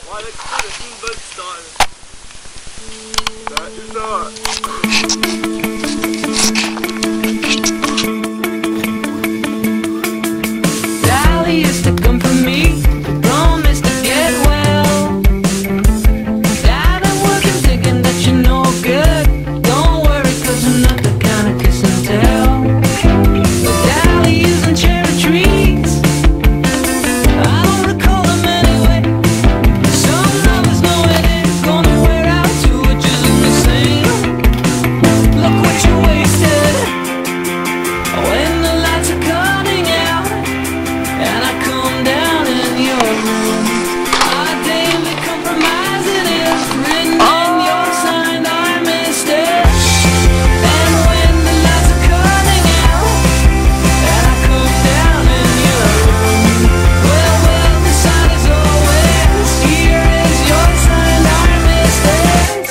Ouais, là, tu sais, c'est une bonne histoire. Sally used to come for me, promised to get well. Dad, I'm working, thinking that you're no good. Don't worry, 'cause I'm not the kind of kiss and tell. But dahlias and cherry trees, I don't recall them anyway. Some lovers know it ain't gonna wear out, two are just the same. Look what you wasted when the lights are cutting out and I come down in your room. Our daily compromise, it is written in your sign, I missed it. And when the lights are cutting out and I come down in your room, well, the sign is always, here is your sign, I missed it.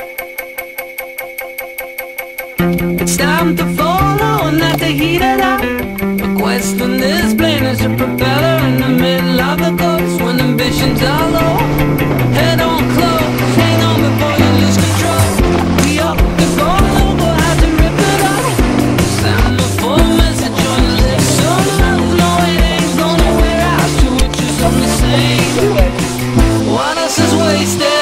It's time to follow and not to heat it up. The question is plain as a propeller in the middle of the coast when ambitions are low. Head on close, hang on before you lose control. We up the ball over, how to rip it up. Send the full message on your lips. Some love, no, it ain't gonna wear out. Two witches on the same. What else is wasted?